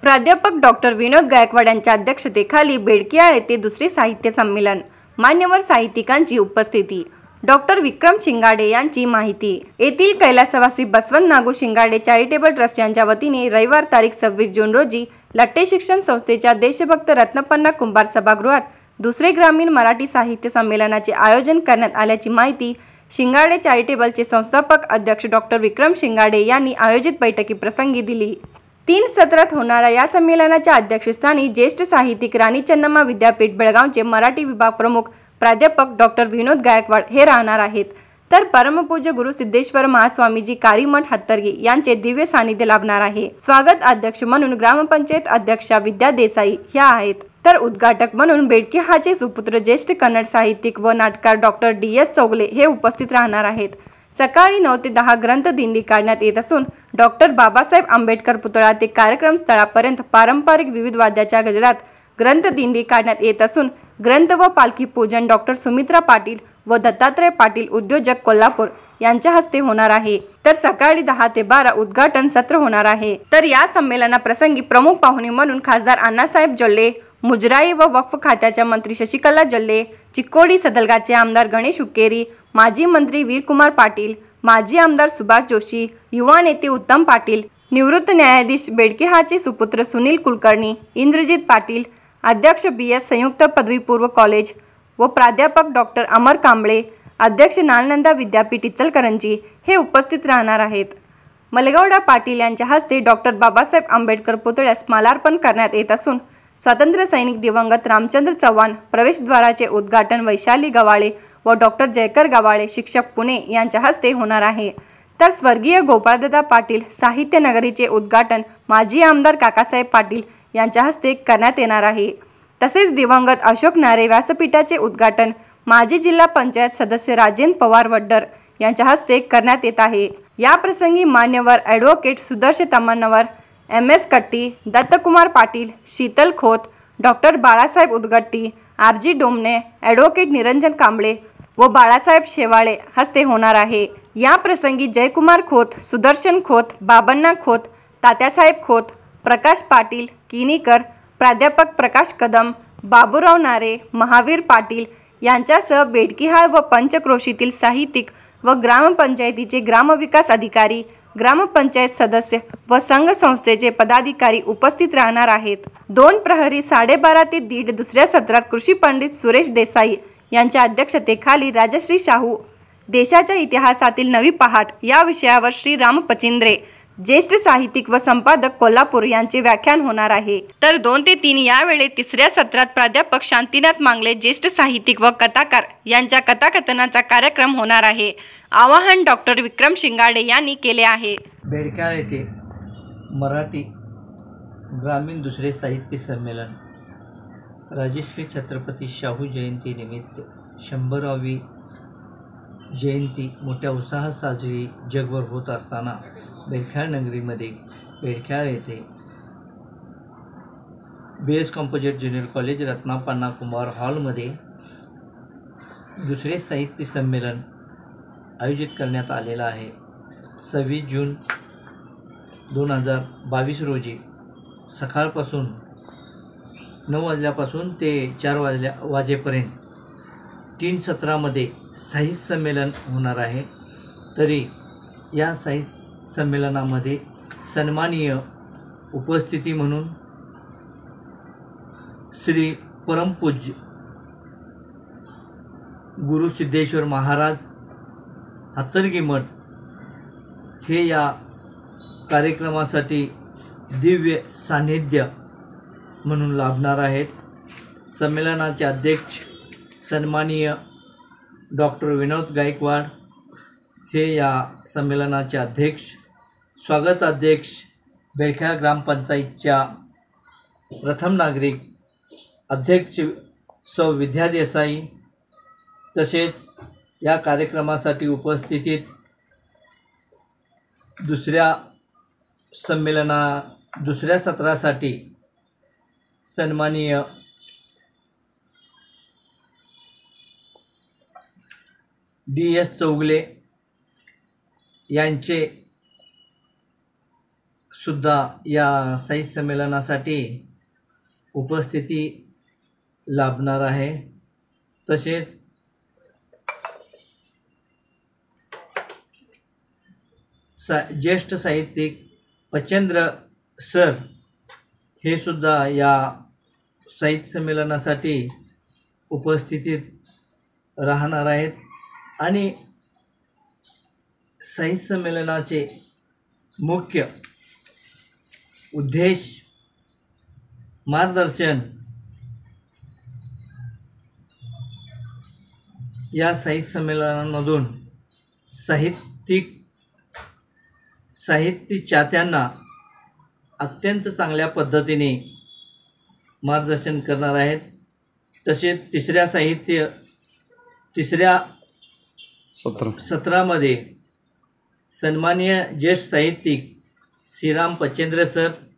प्राध्यापक डॉक्टर विनोद गायकवाड यांच्या अध्यक्षतेखाली बेडकियाळ येथे दुसरे साहित्य संमेलन, मान्यवर साहित्यिकांची उपस्थिती, डॉक्टर विक्रम शिंगाडे यांची माहिती। येथील कैलासवासी बसवंत नागू शिंगाडे चॅरिटेबल ट्रस्ट यांच्या वतीने रविवार तारीख 26 जून रोजी लट्टे शिक्षण संस्थेच्या देशभक्त रत्नपन्ना कुंभार सभागृहात दुसरे ग्रामीण मराठी साहित्य संमेलनाचे आयोजन करण्यात आल्याची माहिती शिंगाडे चॅरिटेबलचे संस्थापक अध्यक्ष डॉक्टर विक्रम शिंगाडे यांनी आयोजित बैठकीप्रसंगी दिली। 3 सत्रात होणाऱ्या या संमेलनाच्या अध्यक्षस्थानी ज्येष्ठ साहित्यिक राणी चन्नम्मा विद्यापीठ बेळगावचे मराठी विभाग प्रमुख प्राध्यापक डॉक्टर विनोद गायकवाड हे राहणार आहेत, तर परमपूज्य गुरु सिद्धेश्वर महास्वामीजी कारीमठ हत्तरगी यांचे दिव्य सानिध्य लाभणार आहे। स्वागत अध्यक्ष म्हणून ग्रामपंचायत अध्यक्षा विद्या देसाई ह्या आहेत, तर उद्घाटक म्हणून बेडकियाळचे सुपुत्र ज्येष्ठ कन्नड साहित्यिक व नाटककार डॉक्टर DS चौगले हे उपस्थित राहणार आहेत। सकाळी 9 ते 10 ग्रंथ दिंडी काढण्यात येत असून डॉक्टर बाबासाहेब आंबेडकर पुतळा ते कार्यक्रम स्थळापर्यंत पारंपरिक विविध वाद्याच्या गजरात ग्रंथ दिंडी काढण्यात येत असून ग्रंथ व पालखी पूजन डॉक्टर सुमित्रा पाटील व दत्तात्रय पाटील उद्योजक कोल्हापूर यांच्या हस्ते होणार आहे, तर सकाळी 10 ते 12 उद्घाटन सत्र होणार आहे। तर या संमेलनाप्रसंगी प्रमुख पाहुणे म्हणून खासदार अण्णासाहेब जोल्ले, मुजराई व वक्फ खात्याच्या मंत्री शशिकला जोल्ले, चिक्कोडी सदलगाचे आमदार गणेश हुक्केरी, माजी मंत्री वीरकुमार पाटील, माजी आमदार सुभाष जोशी, युवा नेते उत्तम पाटील, निवृत्त न्यायाधीश बेडकियाळचे सुपुत्र सुनील कुलकर्णी, इंद्रजित पाटील, अध्यक्ष BS संयुक्त पदवीपूर्व कॉलेज व प्राध्यापक डॉक्टर अमर कांबळे, अध्यक्ष नालंदा विद्यापीठ इचलकरंजी हे उपस्थित राहणार आहेत। मलगौडा पाटील यांच्या हस्ते डॉक्टर बाबासाहेब आंबेडकर पुतळ्यास मालार्पण करण्यात येत असून स्वातंत्र्य सैनिक दिवंगत रामचंद्र चव्हाण प्रवेशद्वाराचे उद्घाटन वैशाली गवाळे व डॉक्टर जयकर गवाळे शिक्षक पुणे यांच्या हस्ते होणार आहे, तर स्वर्गीय गोपाळदादा पाटील साहित्य नगरीचे उद्घाटन माजी आमदार काकासाहेब पाटील यांच्या हस्ते करण्यात येणार आहे। तसेच दिवंगत अशोक नारे व्यासपीठाचे उद्घाटन माजी जिल्हा पंचायत सदस्य राजेंद्र पवार वड्डर यांच्या हस्ते करण्यात येत आहे। या प्रसंगी मान्यवर advocate Sudarshan Tammanavar, MS Katti, Dattakumar Patil, Sheetal Khot, doctor Balasaheb Udagatti, RG Domane, advocate Niranjan Kamble व बाळासाहेब शेवाळे हस्ते होणार आहे। या प्रसंगी जयकुमार खोत, सुदर्शन खोत, बाबण्णा खोत, तात्यासाहेब खोत, प्रकाश पाटील किनीकर, प्राध्यापक प्रकाश कदम, बाबूराव नारे, महावीर पाटील यांच्यासह बेडकियाळ व पंचक्रोशीतील साहित्यिक व ग्रामपंचायतीचे ग्रामविकास अधिकारी, ग्रामपंचायत सदस्य व संघ संस्थेचे पदाधिकारी उपस्थित राहणार आहेत। 2 प्रहरी 12:30 ते 1:30 दुसऱ्या सत्रात कृषी पंडित सुरेश देसाई यांच्या अध्यक्षतेखाली राजश्री शाहू देशाच्या इतिहासातील नवी पहाट या विषयावर श्री राम पचिंद्रे ज्येष्ठ साहित्यिक व संपादक कोल्हापूर यांचे व्याख्यान होणार आहे, तर 2 ते 3 यावेळी तिसऱ्या सत्रात प्राध्यापक शांतीनाथ मांगले ज्येष्ठ साहित्यिक व कथाकार यांच्या कथाकथनाचा कार्यक्रम होणार आहे। आवाहन डॉक्टर विक्रम शिंगाडे यांनी केले आहे। बेडकियाळ येथे मराठी ग्रामीण दुसरे साहित्य संमेलन राजश्री छत्रपती शाहू जयंती निमित्त 100वी जयंती मोठ्या उत्साहात साजरी जगभर होत असताना बेडकियाळ नगरीमध्ये बेडकियाळ येथे BS composite junior college Ratnapanna Kumbhar हॉलमध्ये दुसरे साहित्य संमेलन आयोजित करण्यात आलेला आहे। 26 जून 2022 रोजी सकाळपासून 9 वाजल्यापासून ते 4 वाजेपर्यंत 3 सत्रामध्ये साहित्य संमेलन होणार आहे। तरी या साहित्य संमेलनामध्ये सन्माननीय उपस्थिती म्हणून श्री परमपूज्य गुरु सिद्धेश्वर महाराज हत्तरगी मठ हे या कार्यक्रमासाठी दिव्य सान्निध्य म्हणून लाभणार आहेत। संमेलनाचे अध्यक्ष सन्माननीय डॉक्टर विनोद गायकवाड हे या संमेलनाचे अध्यक्ष, स्वागत अध्यक्ष बेडकियाळ ग्रामपंचायतच्या प्रथम नागरिक अध्यक्ष सौ विद्या देसाई, तसेच या कार्यक्रमासाठी उपस्थितीत दुसऱ्या सत्रासाठी सन्माननीय DS चौगले यांचे सुद्धा या साहित्य संमेलनासाठी उपस्थिती लाभणार आहे। तसेच ज्येष्ठ साहित्यिक पचेंद्र सर हे सुद्धा या साहित्य संमेलनासाठी उपस्थितीत राहणार आहेत आणि साहित्य संमेलनाचे मुख्य उद्देश मार्गदर्शन, या साहित्य संमेलनांमधून साहित्य चाहत्यांना अत्यंत चांगल्या पद्धतीने मार्गदर्शन करणार आहेत। तसेच तिसऱ्या सत्रामध्ये सन्माननीय ज्येष्ठ साहित्यिक श्रीराम पचेंद्र सर,